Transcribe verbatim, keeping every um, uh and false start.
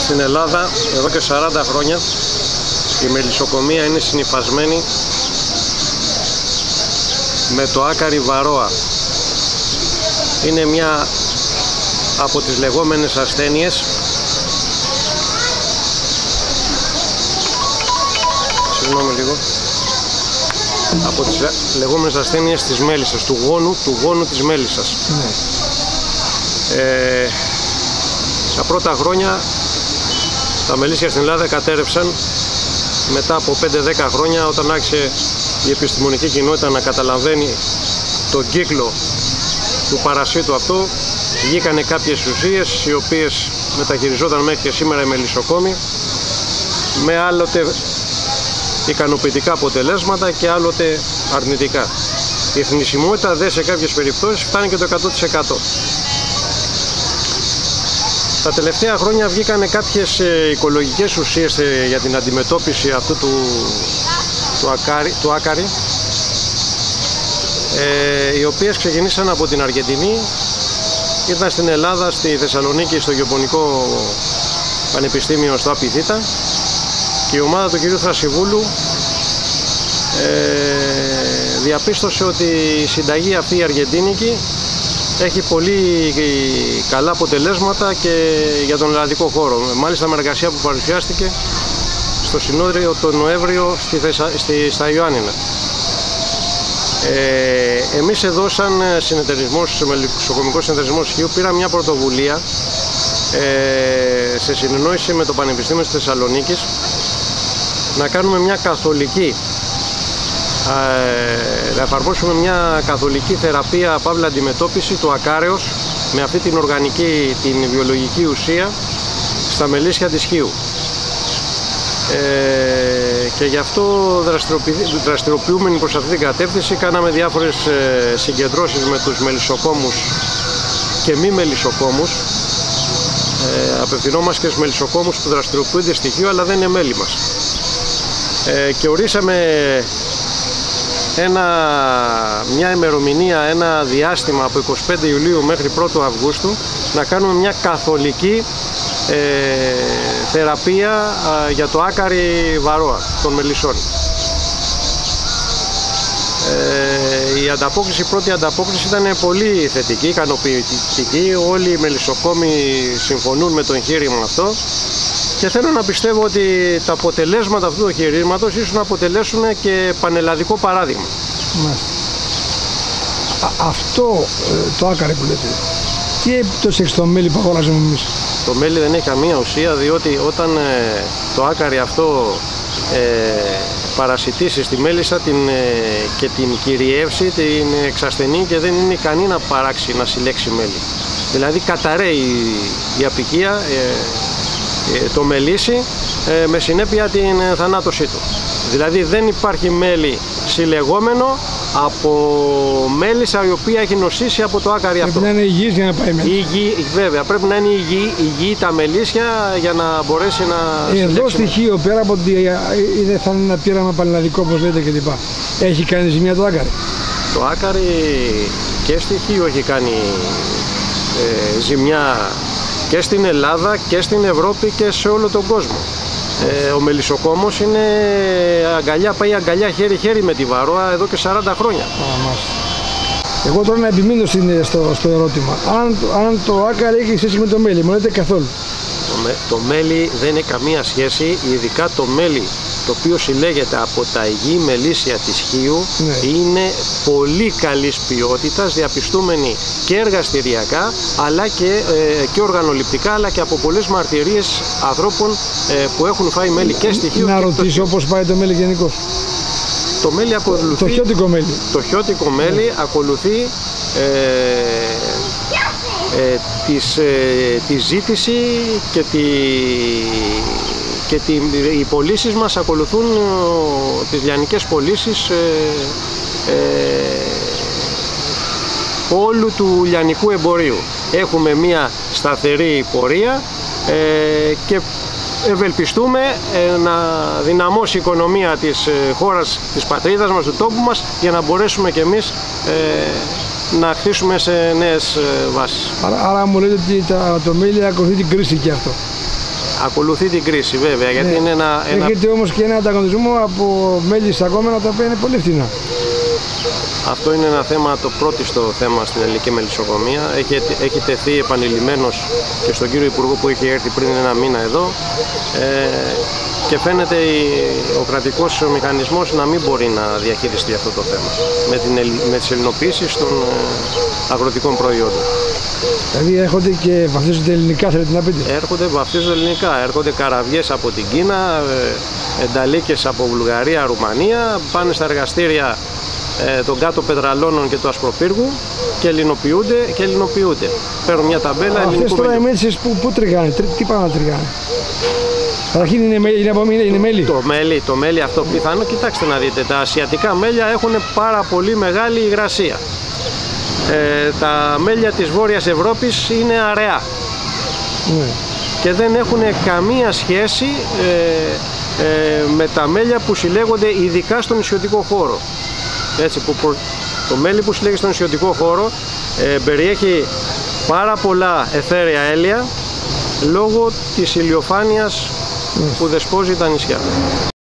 Στην Ελλάδα εδώ και σαράντα χρόνια η μελισσοκομεία είναι συνυφασμένη με το άκαρι βαρόα. Είναι μια από τις λεγόμενες ασθένειες συγγνώμη λίγο από τις λεγόμενες ασθένειες της μέλισσας, του γόνου, του γόνου της μέλισσας. Ναι. Ε, τα πρώτα χρόνια τα μελίσια στην Ελλάδα κατέρευσαν μετά από πέντε δέκα χρόνια, όταν άρχισε η επιστημονική κοινότητα να καταλαβαίνει τον κύκλο του παρασίτου αυτό. Βγήκανε κάποιες ουσίες οι οποίες μεταχειριζόταν μέχρι και σήμερα οι μελισσοκόμοι με άλλοτε ικανοποιητικά αποτελέσματα και άλλοτε αρνητικά. Η θνησιμότητα δε σε κάποιες περιπτώσεις φτάνει και το εκατό τοις εκατό. Τα τελευταία χρόνια βγήκανε κάποιες οικολογικές ουσίες για την αντιμετώπιση αυτού του, του, ακάρι, του άκαρη, ε, οι οποίες ξεκινήσαν από την Αργεντινή, ήρθαν στην Ελλάδα, στη Θεσσαλονίκη, στο Γεωπονικό Πανεπιστήμιο, στο ΑΠΙΘΙΤΑ, και η ομάδα του κ. Θρασιβούλου ε, διαπίστωσε ότι η συνταγή αυτή η αργεντίνικη έχει πολύ καλά αποτελέσματα και για τον ελλαδικό χώρο. Μάλιστα με εργασία που παρουσιάστηκε στο συνόδριο τον Νοέμβριο στη Θεσσα... στη... στα Ιωάννινα. Ε, εμείς εδώ σαν συνεταιρισμός, μελισσοκομικός συνεταιρισμός Χίου, πήραμε μια πρωτοβουλία ε, σε συνεννόηση με το Πανεπιστήμιο της Θεσσαλονίκης να κάνουμε μια καθολική ε, να εφαρμόσουμε μια καθολική θεραπεία παύλα αντιμετώπιση του ακάρεως με αυτή την οργανική, την βιολογική ουσία στα μελίσια της Χίου. Ε, και γι' αυτό δραστηριοποιούμενοι προς αυτή την κατεύθυνση κάναμε διάφορες ε, συγκεντρώσεις με τους μελισσοκόμους και μη μελισσοκόμους. Ε, απευθυνόμαστε και στους μελισσοκόμους που δραστηριοποιούνται στη Χίου αλλά δεν είναι μέλη μας. Ε, και ορίσαμε ένα, μια ημερομηνία, ένα διάστημα από εικοστή πέμπτη Ιουλίου μέχρι πρώτη Αυγούστου να κάνουμε μια καθολική ε, θεραπεία ε, για το άκαρι βαρόα των μελισσών. Ε, η ανταπόκριση, η πρώτη ανταπόκριση ήταν πολύ θετική, ικανοποιητική. Όλοι οι μελισσοκόμοι συμφωνούν με το εγχείρημα αυτό και θέλω να πιστεύω ότι τα αποτελέσματα αυτού του εγχειρήματος ίσως να αποτελέσουν και πανελλαδικό παράδειγμα. Ναι. Αυτό το άκαρι που λέτε, τι έπτωση έχει στο μέλι που αγοράζουμε εμείς? Το μέλι δεν έχει καμία ουσία, διότι όταν ε, το άκαρι αυτό ε, παρασιτήσει στη μέλισσα την, ε, και την κυριεύσει, την εξασθενεί και δεν είναι ικανή να παράξει, να συλλέξει μέλι. Δηλαδή καταραίει η απικία, ε, ε, το μελίσι, ε, με συνέπεια την ε, θανάτωσή του. Δηλαδή δεν υπάρχει μέλι συλλεγόμενο από μέλισσα η οποία έχει νοσήσει από το άκαρι αυτό. Πρέπει να είναι υγιής για να πάει μέλι. Υγιή, βέβαια, πρέπει να είναι υγιή, υγιή τα μελίσια για να μπορέσει να συλλέξει. Εδώ στοιχείο, πέρα από ότι είναι, θα είναι ένα πείραμα πανελλαδικό όπως λέτε κλπ. Έχει κάνει ζημιά το άκαρι? Το άκαρι και στοιχείο έχει κάνει ε, ζημιά και στην Ελλάδα και στην Ευρώπη και σε όλο τον κόσμο. Ε, ο μελισσοκόμος είναι αγκαλιά, πάει αγκαλιά χέρι-χέρι με τη βαρόα εδώ και σαράντα χρόνια. Α, εγώ τώρα να επιμείνω στο, στο ερώτημα. Αν, αν το άκαρι έχει σχέση με το μέλι, μου λέτε καθόλου? Το, το μέλι δεν έχει καμία σχέση, ειδικά το μέλι το οποίο συλλέγεται από τα υγιή μελίσια της Χίου, ναι, είναι πολύ καλής ποιότητας, διαπιστούμενη και εργαστηριακά αλλά και, ε, και οργανοληπτικά, αλλά και από πολλές μαρτυρίες ανθρώπων ε, που έχουν φάει μέλι και στη Χίου. Να ρωτήσω πώς πάει το μέλι γενικώς? Το μέλι ακολουθεί, το χιώτικο μέλι, το χιώτικο μέλι ναι, ακολουθεί ε, ε, της, ε, τη ζήτηση και τη... και τη, οι πωλήσεις μας ακολουθούν ε, τις λιανικές πωλήσεις ε, ε, όλου του λιανικού εμπορίου. Έχουμε μία σταθερή πορεία ε, και ευελπιστούμε ε, να δυναμώσει η οικονομία της ε, χώρας, της πατρίδας μας, του τόπου μας, για να μπορέσουμε κι εμείς ε, να χτίσουμε σε νέες ε, βάσεις. Άρα, άρα μου λέτε ότι τα, το μέλι ακολουθεί την κρίση και αυτό? ακολουθεί την κρίση βέβαια, γιατί ναι. είναι ένα... ένα... Έχετε όμως και ένα ανταγωνισμό από μέλη σταγόμενα τα οποία είναι πολύ φθηνά. Αυτό είναι ένα θέμα, το πρώτιστο θέμα στην ελληνική μελισσοκομεία. Έχει, έχει τεθεί επανειλημμένος και στον κύριο Υπουργό που είχε έρθει πριν ένα μήνα εδώ ε, και φαίνεται η, ο κρατικός μηχανισμός να μην μπορεί να διαχειριστεί αυτό το θέμα με, την, με τις ελληνοποιήσεις των ε, αγροτικών προϊόντων. Δηλαδή έρχονται και βαφτίζονται ελληνικά, θέλετε να πείτε? Έρχονται, βαφτίζονται ελληνικά, έρχονται καραβιές από την Κίνα, ε, ενταλίκες από Βουλγαρία, Ρουμανία, πάνε στα εργαστήρια των κάτω πετραλώνων και του Ασπροπύργου και ελληνοποιούνται και ελληνοποιούνται. Παίρνουν μια ταμπέλα. Αυτές τώρα οι μέλισσες που, που τριγάνε, τι πάνε να τριγάνε? Καταρχήν είναι, είναι, είναι, είναι μέλι. Το μέλι, το μέλι αυτό πιθανό, κοιτάξτε να δείτε, τα ασιατικά μέλια έχουν πάρα πολύ μεγάλη υγρασία. Ε, τα μέλια της Βόρειας Ευρώπης είναι αραιά. Ναι. Και δεν έχουν καμία σχέση ε, ε, με τα μέλια που συλλέγονται ειδικά στον νησιωτικό χώρο. Έτσι, που προ... Το μέλι που συλλέγει στον νησιωτικό χώρο ε, περιέχει πάρα πολλά αιθέρια έλαια λόγω της ηλιοφάνειας που δεσπόζει τα νησιά.